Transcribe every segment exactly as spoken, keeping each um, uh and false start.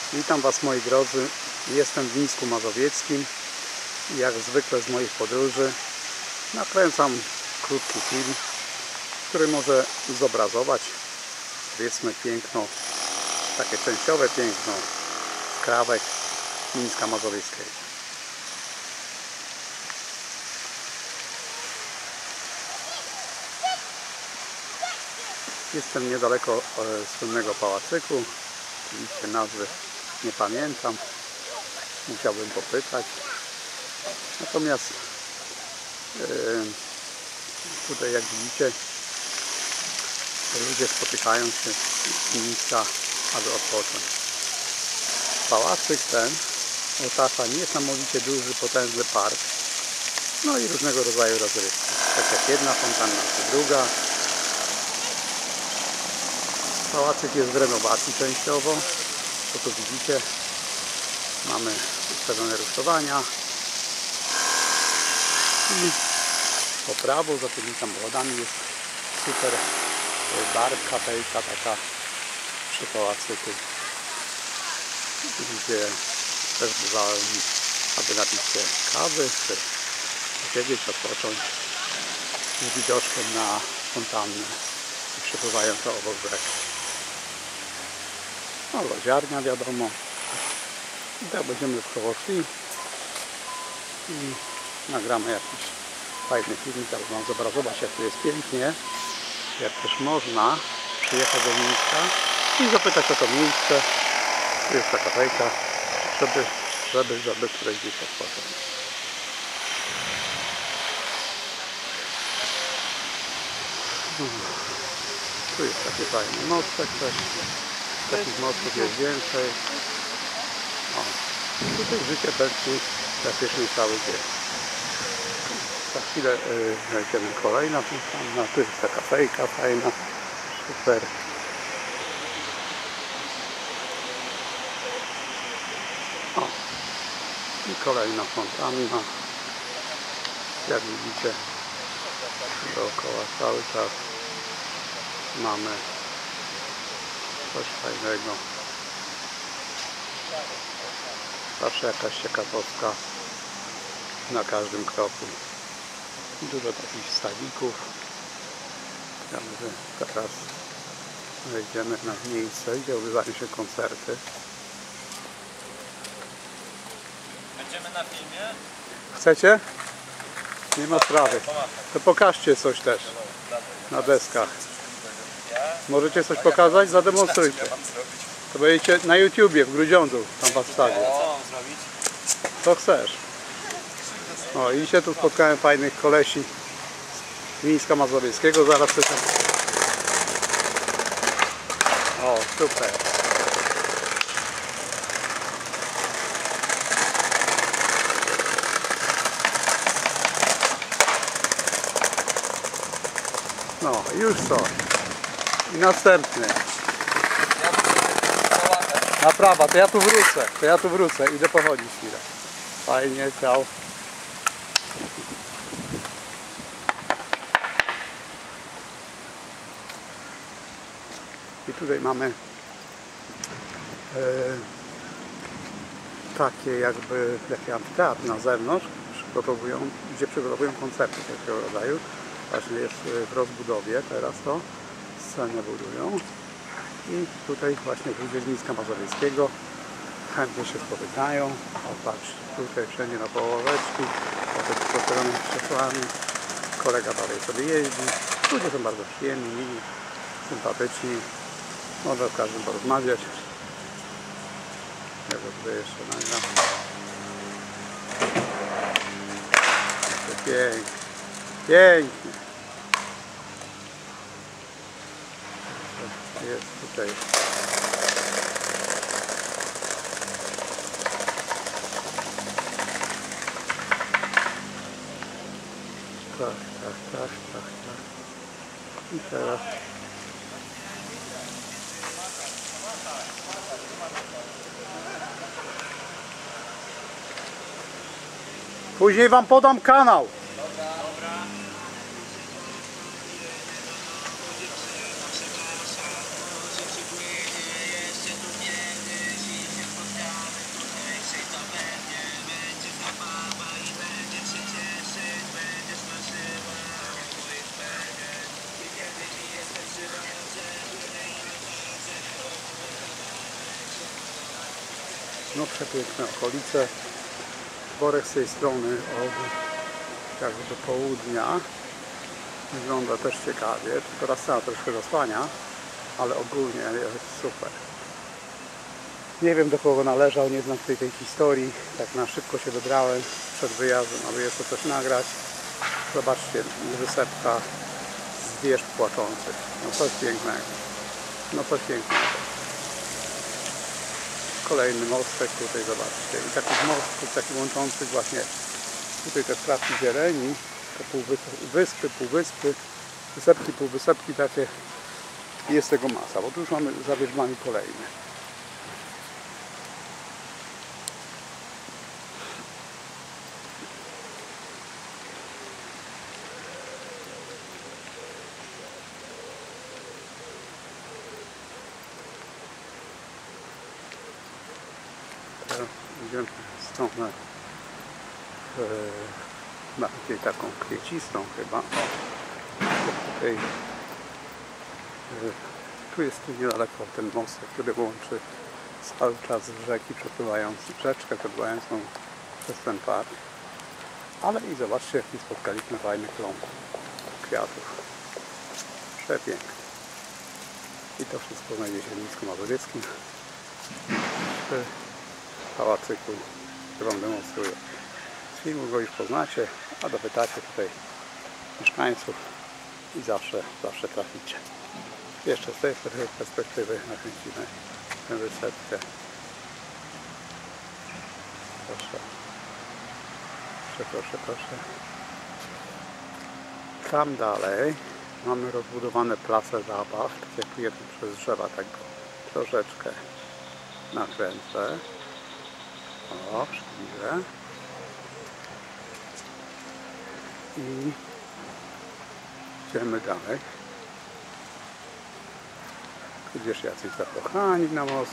Witam Was, moi drodzy. Jestem w Mińsku Mazowieckim i jak zwykle z moich podróży nakręcam krótki film, który może zobrazować, powiedzmy, piękno, takie częściowe piękno skrawek Mińska Mazowieckiego. Jestem niedaleko słynnego pałacyku. Oczywiście nazwy nie pamiętam, musiałbym popytać. Natomiast yy, tutaj, jak widzicie, ludzie spotykają się z Mińska, aby odpocząć. Pałacyk ten otacza niesamowicie duży, potężny park, no i różnego rodzaju rozrywki. Tak jak jedna fontanna czy druga. Pałacyk jest w renowacji częściowo. To tu widzicie, mamy ustawione rusztowania i po prawo za tymi samochodami jest super bar, kapelka taka przy pałacyku, gdzie też bywałem, aby napić się kawy czy posiedzieć, odpocząć z widoczkiem na fontannę przepływającą obok brzegu. No, lodziarnia, wiadomo. I tak będziemy w koło szli i nagramy jakiś fajny filmik, aby Wam zobrazować, jak tu jest pięknie, jak też można przyjechać do Mińska i zapytać o to miejsce. Tu jest taka fajka, żeby, żeby, żeby któreś gdzieś odpocząć. Tu jest taki fajny mostek też. Takich mostów jest więcej. O, tutaj życie pędzi praktycznie cały dzień. Za chwilę znajdziemy yy, kolejna fontanna. Tu jest taka fejka fajna, super. O, i kolejna fontanna. Jak widzicie, dookoła cały czas mamy coś fajnego. Zawsze jakaś ciekawostka na każdym kroku. Dużo takich stawików. Teraz wejdziemy na miejsce, gdzie odbywają się koncerty. Będziemy na filmie? Chcecie? Nie ma sprawy. To pokażcie coś też na deskach. Możecie coś pokazać? Zademonstrujcie. To będziecie na YouTubie w Grudziądzu, tam was wstawię. Co mam zrobić? Co chcesz? O, i się tu spotkałem fajnych kolesi z Mińska Mazowieckiego. Zaraz coś tam... O, super. No, już co? I następny. Na prawa, to ja tu wrócę, to ja tu wrócę, idę pochodzić chwilę. Fajnie, ciao. I tutaj mamy e, takie jakby taki amfiteatr na zewnątrz, przygotowują, gdzie przygotowują koncerty takiego rodzaju. Właśnie jest w rozbudowie teraz to, scenę budują. I tutaj właśnie ludzie z Mińska Mazowieckiego chętnie się spotykają. O, patrz, tutaj wszędzie na połoweczki, potem z postawionymi krzesłami. Kolega dalej sobie jeździ. Ludzie są bardzo przyjemni, mili, sympatyczni. Można z każdym porozmawiać. Ja go tutaj jeszcze nagram. Pięknie. Pięknie. Jest tutaj. Tak, tak, tak, tak, tak. I teraz. Później Wam podam kanał. No przepiękne okolice. Worek z tej strony od jakby do południa wygląda też ciekawie, tylko raz sama troszkę zasłania, ale ogólnie jest super. Nie wiem, do kogo należał, nie znam tej, tej historii, tak na szybko się wybrałem przed wyjazdem, aby jeszcze coś nagrać. Zobaczcie, wysepka zwierz płaczących, no coś pięknego, no coś pięknego. Kolejny mostek tutaj, zobaczcie, i takich mostków, takich łączących właśnie tutaj te skrawki zieleni, te półwyspy, półwyspy, wysepki, półwysepki takie, jest tego masa, bo tu już mamy za wierzbami kolejne. Idziemy w stronę e, bardziej taką kwiecistą chyba. O, tutaj, e, tu jest tu niedaleko ten most, który łączy cały czas rzeki przepływający, rzeczkę przepływającą przez ten park. Ale i zobaczcie, jaki spotkaliśmy fajny klon kwiatów. Przepiękny. I to wszystko znajdzie się w Mińsku Mazowieckim. Pałacyku, który wam demonstruję. Z filmu go już poznacie, a dopytacie tutaj mieszkańców i zawsze, zawsze traficie. Jeszcze z tej perspektywy nakręcimy tę wysepkę. Proszę. Proszę, proszę, proszę. Tam dalej mamy rozbudowane place zabaw, tak jak tu jedno przez drzewa, tak troszeczkę nakręcę. O, przybliżę. I idziemy dalej. Gdzieś jacyś zakochani na most.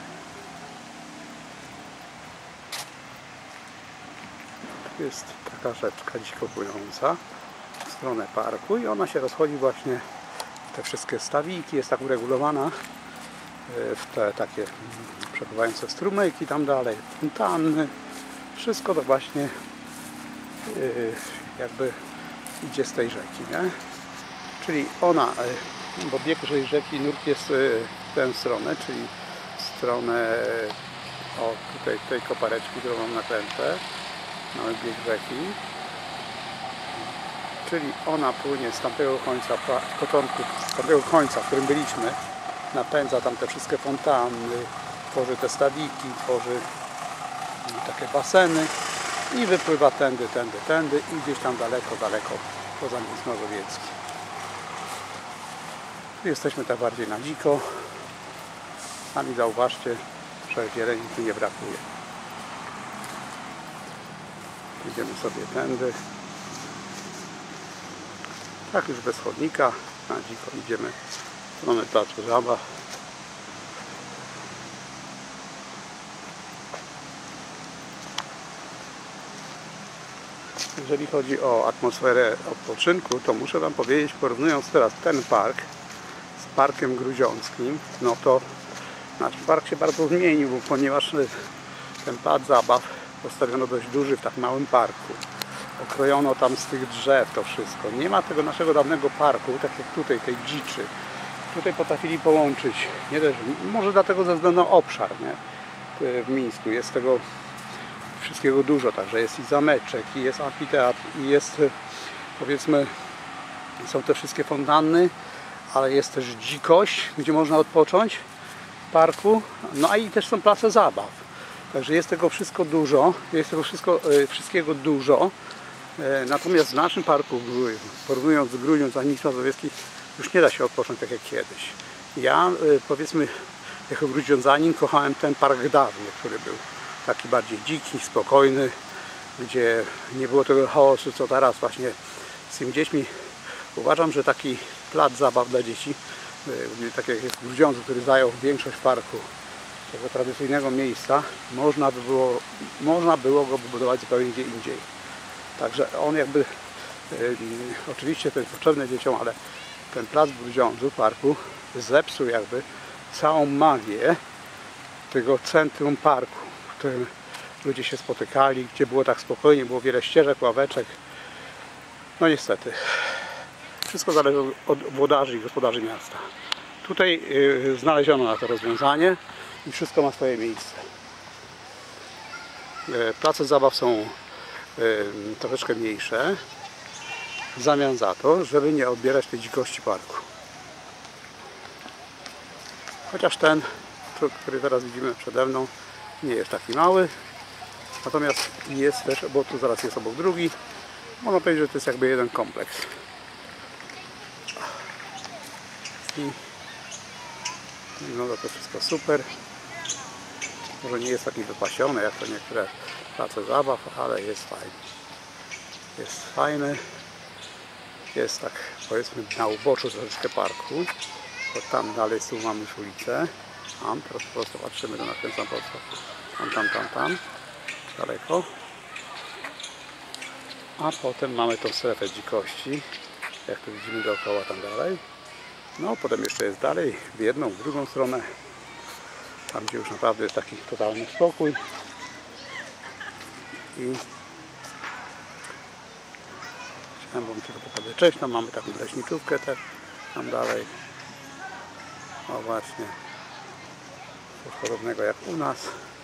Tu jest taka rzeczka dziko płynąca w stronę parku i ona się rozchodzi właśnie w te wszystkie stawiki, jest tak uregulowana w te takie przepływające strumyki tam dalej, fontanny, wszystko to właśnie yy, jakby idzie z tej rzeki, nie? Czyli ona, yy, bo bieg tej rzeki, nurt jest yy, w tę stronę, czyli w stronę o tutaj tej kopareczki, którą mam nakrętę, mamy bieg rzeki, czyli ona płynie z tamtego końca, z początku, z tamtego końca, w którym byliśmy, napędza tam te wszystkie fontanny, tworzy te stawiki, tworzy takie baseny i wypływa tędy, tędy, tędy i gdzieś tam daleko, daleko poza Mińsk Mazowiecki. Tu jesteśmy tak bardziej na dziko. Sami zauważcie, że zieleni tu nie brakuje. Idziemy sobie tędy. Tak już bez chodnika, na dziko idziemy w stronę placu zabaw. Jeżeli chodzi o atmosferę odpoczynku, to muszę wam powiedzieć, porównując teraz ten park z parkiem grudziąckim, no to nasz park się bardzo zmienił, ponieważ ten plac zabaw postawiono dość duży w tak małym parku. Okrojono tam z tych drzew to wszystko. Nie ma tego naszego dawnego parku, tak jak tutaj, tej dziczy. Tutaj potrafili połączyć, nie też, może dlatego ze względu na obszar, nie? W Mińsku jest tego wszystkiego dużo, także jest i zameczek, i jest amfiteatr, i jest, powiedzmy, są te wszystkie fontanny, ale jest też dzikość, gdzie można odpocząć w parku, no a i też są place zabaw. Także jest tego wszystko dużo, jest tego wszystko, wszystkiego dużo. Natomiast w naszym parku, porównując z Grudziądz a Mińsk Mazowiecki, już nie da się odpocząć tak jak kiedyś. Ja, powiedzmy, jako grudziądzanin kochałem ten park dawny, który był taki bardziej dziki, spokojny, gdzie nie było tego chaosu, co teraz właśnie z tymi dziećmi. Uważam, że taki plac zabaw dla dzieci, tak jak jest w Grudziądzu, który zajął większość parku, tego tradycyjnego miejsca, można by było, można było go wybudować zupełnie gdzie indziej. Także on jakby, yy, oczywiście to jest potrzebne dzieciom, ale ten plac w Grudziądzu, parku, zepsuł jakby całą magię tego centrum parku. którym ludzie się spotykali, gdzie było tak spokojnie, było wiele ścieżek, ławeczek. No niestety, wszystko zależy od włodarzy i gospodarzy miasta. Tutaj yy, znaleziono na to rozwiązanie i wszystko ma swoje miejsce. Yy, place zabaw są yy, troszeczkę mniejsze, w zamian za to, żeby nie odbierać tej dzikości parku. Chociaż ten, który teraz widzimy przede mną, nie jest taki mały, natomiast jest też, bo tu zaraz jest obok drugi, można powiedzieć, że to jest jakby jeden kompleks. I wygląda to wszystko super. Może nie jest taki wypasiony jak to niektóre place zabaw, ale jest fajny. Jest fajny. Jest tak, powiedzmy, na uboczu troszeczkę parku. Bo tam dalej tu mamy już ulicę. Tam, teraz po prostu patrzymy, to nakręcam prosto. Tam, tam, tam, tam. Daleko. A potem mamy tą strefę dzikości. Jak tu widzimy dookoła tam dalej. No, potem jeszcze jest dalej, w jedną, w drugą stronę. Tam, gdzie już naprawdę jest taki totalny spokój. I chciałem wam tylko pokazać. Cześć, tam mamy taką leśniczówkę też. Tam dalej. O właśnie. Coś podobnego jak u nas.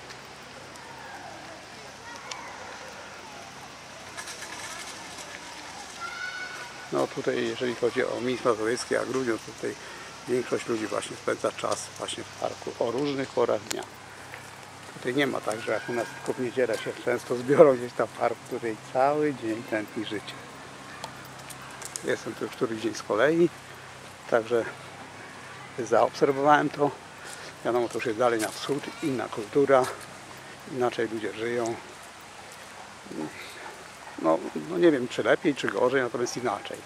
No tutaj, jeżeli chodzi o Mińsk Mazowiecki, a Grudziądz, tutaj większość ludzi właśnie spędza czas właśnie w parku o różnych porach dnia. Tutaj nie ma tak, że jak u nas tylko w niedzielę się często zbiorą gdzieś tam w parku, tutaj cały dzień tętni życie. Jestem tu już któryś dzień z kolei, także zaobserwowałem to. Wiadomo, to już jest dalej na wschód, inna kultura, inaczej ludzie żyją. No, no nie wiem, czy lepiej, czy gorzej, natomiast inaczej.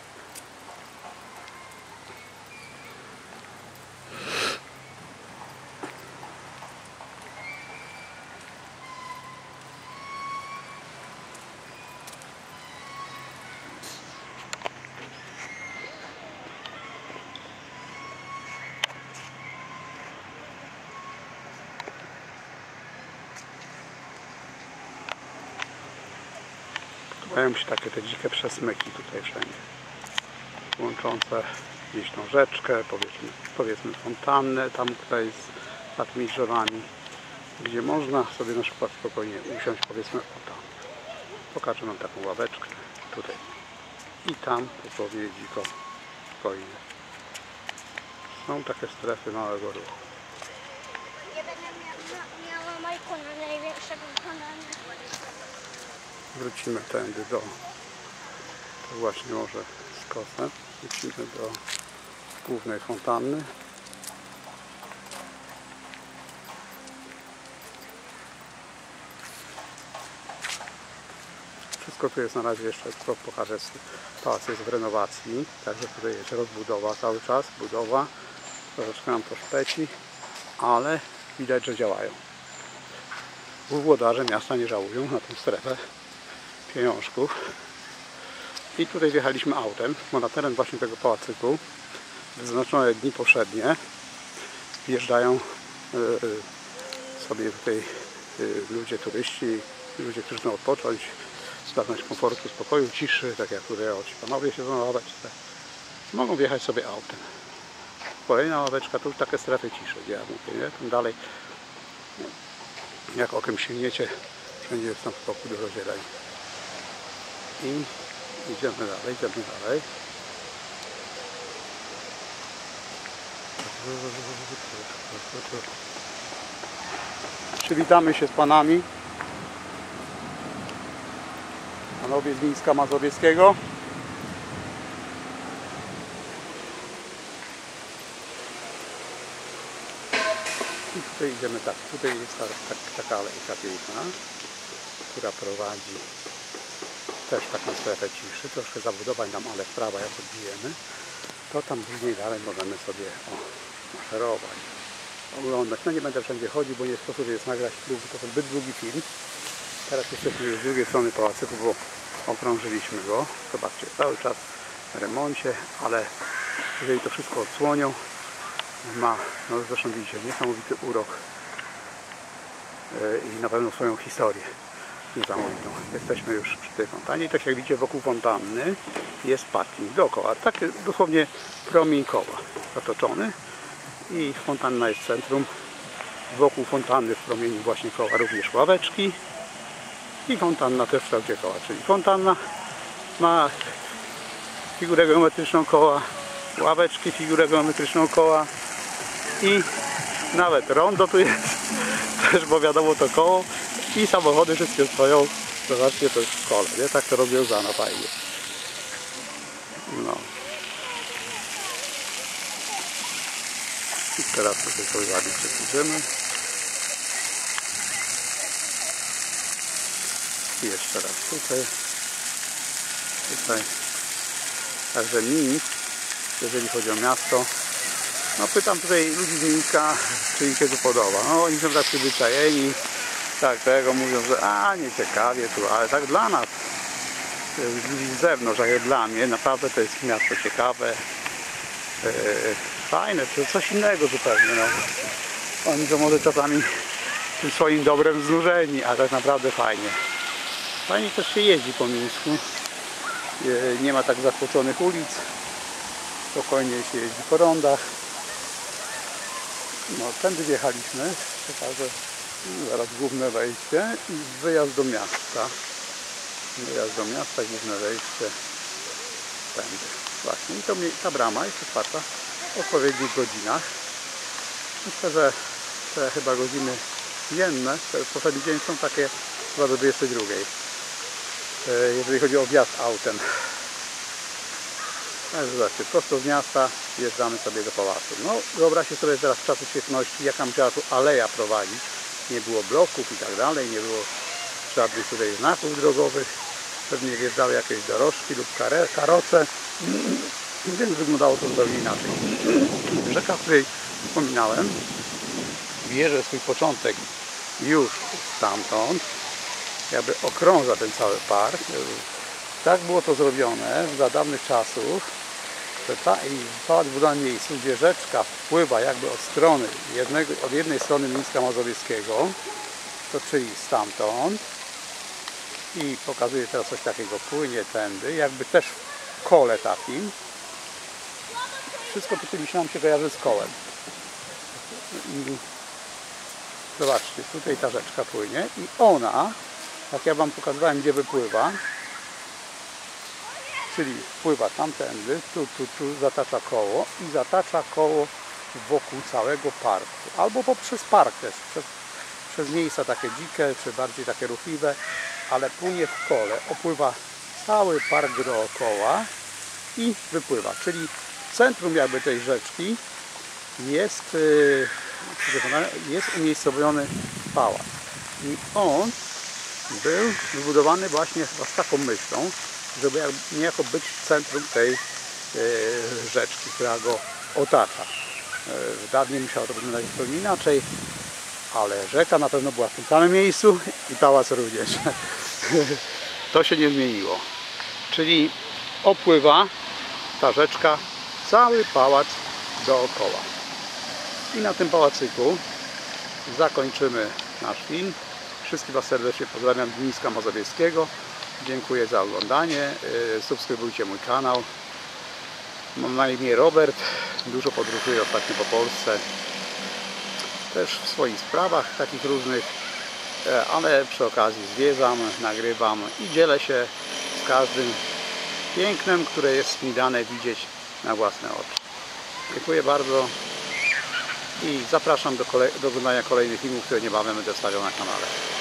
Mają się takie te dzikie przesmyki tutaj wszędzie, łączące gdzieś tą rzeczkę, powiedzmy, powiedzmy fontannę, tam tutaj jest za tymi drzewami, gdzie można sobie na przykład spokojnie usiąść, powiedzmy o tam. Pokażę wam taką ławeczkę tutaj i tam dosłownie dziko, spokojnie. Są takie strefy małego ruchu. Ja będę miała, miała Majkuna, największego kanału. Wrócimy tędy do, to właśnie może z kosem, wrócimy do głównej fontanny. Wszystko tu jest na razie jeszcze, tylko pokażę, pałac jest w renowacji, także tutaj jest rozbudowa cały czas, budowa, troszeczkę nam to szpeci, ale widać, że działają. Włodarze miasta nie żałują na tę strefę pieniążków. I tutaj wjechaliśmy autem, bo na teren właśnie tego pałacyku wyznaczone dni powszednie wjeżdżają yy, sobie tutaj yy, ludzie, turyści, ludzie, którzy chcą odpocząć, zaznać komfortu, spokoju, ciszy, tak jak tutaj o, ci panowie siedzą na ławeczce, mogą wjechać sobie autem. Kolejna ławeczka, to już takie strefy ciszy, gdzie ja mówię, nie? Tam dalej, jak okiem sięgniecie, wszędzie jest tam spokój, dużo zieleni. I idziemy dalej, idziemy dalej. Przywitamy się z panami. Panowie z Mińska Mazowieckiego. I tutaj idziemy tak, tutaj jest ta, ta, taka alejka piękna, która prowadzi też taką strefę ciszy, troszkę zabudowań tam, ale w prawo jak odbijemy, to tam później dalej możemy sobie o, maszerować, oglądać. No nie będę wszędzie chodzić, bo nie sposób jest nagrać długi, to zbyt długi film. Teraz jesteśmy już z drugiej strony pałacyku, bo okrążyliśmy go. Zobaczcie, cały czas w remoncie, ale jeżeli to wszystko odsłonią, ma, no zresztą widzicie, niesamowity urok. i na pewno swoją historię niesamowitą. Jesteśmy już przy tej fontannie i tak jak widzicie, wokół fontanny jest parking dookoła, tak dosłownie promień koła zatoczony i fontanna jest w centrum. Wokół fontanny w promieniu właśnie koła również ławeczki i fontanna też w kształcie koła, czyli fontanna ma figurę geometryczną koła, ławeczki, figurę geometryczną koła i nawet rondo tu jest też, bo wiadomo to koło i samochody wszystkie stoją. Zobaczcie, to jest w kole, nie? Tak to rozwiązano fajnie. No. I teraz tutaj sobie ładnie przybliżymy. I jeszcze raz tutaj. Tutaj. Także Mińsk, jeżeli chodzi o miasto. No pytam tutaj ludzi z Mińska, czy im się tu podoba. No oni są tak przyzwyczajeni. Tak, tego mówią, że a nie ciekawie tu, ale tak dla nas, ludzi z zewnątrz, a jak dla mnie, naprawdę to jest miasto ciekawe, yy, fajne, to coś innego zupełnie. No. Oni są może czasami tym swoim dobrem znużeni, a tak naprawdę fajnie. Fajnie też się jeździ po Mińsku, yy, nie ma tak zatłoczonych ulic, spokojnie się jeździ po rondach. No, tędy wjechaliśmy, pokażę. Zaraz główne wejście i wyjazd do miasta. Wyjazd do miasta, główne wejście. Tędy. Właśnie. I to, ta brama jest otwarta w odpowiednich godzinach. Myślę, że te chyba godziny dzienne, te poprzedni dzień są takie chyba do dwudziestej drugiej. Jeżeli chodzi o wjazd autem. Także zobaczcie, prosto z miasta wjeżdżamy sobie do pałacu. No wyobraźcie sobie teraz w czasu świetności, jaka musiała tu aleja prowadzić. Nie było bloków i tak dalej, nie było żadnych tutaj znaków drogowych. Pewnie wjeżdżały jakieś dorożki lub kare, karoce, więc wyglądało to zupełnie inaczej. Rzeka, o której wspominałem, bierze swój początek już stamtąd, jakby okrąża ten cały park. Tak było to zrobione za dawnych czasów, że ta, i pałac w danym miejscu, gdzie rzeczka wpływa jakby od strony jednego, od jednej strony Mińska Mazowieckiego, to czyli stamtąd, i pokazuje teraz coś takiego, płynie tędy, jakby też w kole takim. Wszystko to kiedyś nam się kojarzy z kołem. I zobaczcie, tutaj ta rzeczka płynie i ona, jak ja wam pokazywałem, gdzie wypływa, czyli wpływa tamtędy, tu, tu, tu, zatacza koło i zatacza koło wokół całego parku. Albo poprzez park też, przez, przez miejsca takie dzikie, czy bardziej takie ruchliwe, ale płynie w kole, opływa cały park dookoła i wypływa. Czyli w centrum jakby tej rzeczki jest, jest umiejscowiony pałac. I on był wybudowany właśnie z taką myślą, żeby niejako być w centrum tej e, rzeczki, która go otacza. E, dawniej musiało to wyglądać zupełnie inaczej, ale rzeka na pewno była w tym samym miejscu i pałac również. To się nie zmieniło. Czyli opływa ta rzeczka cały pałac dookoła. I na tym pałacyku zakończymy nasz film. Wszystkich Was serdecznie pozdrawiam z Mińska Mazowieckiego. Dziękuję za oglądanie. Subskrybujcie mój kanał. Mam na imię Robert. Dużo podróżuję ostatnio po Polsce. Też w swoich sprawach takich różnych, ale przy okazji zwiedzam, nagrywam i dzielę się z każdym pięknem, które jest mi dane widzieć na własne oczy. Dziękuję bardzo i zapraszam do, kolej do oglądania kolejnych filmów, które niebawem będę stawiał na kanale.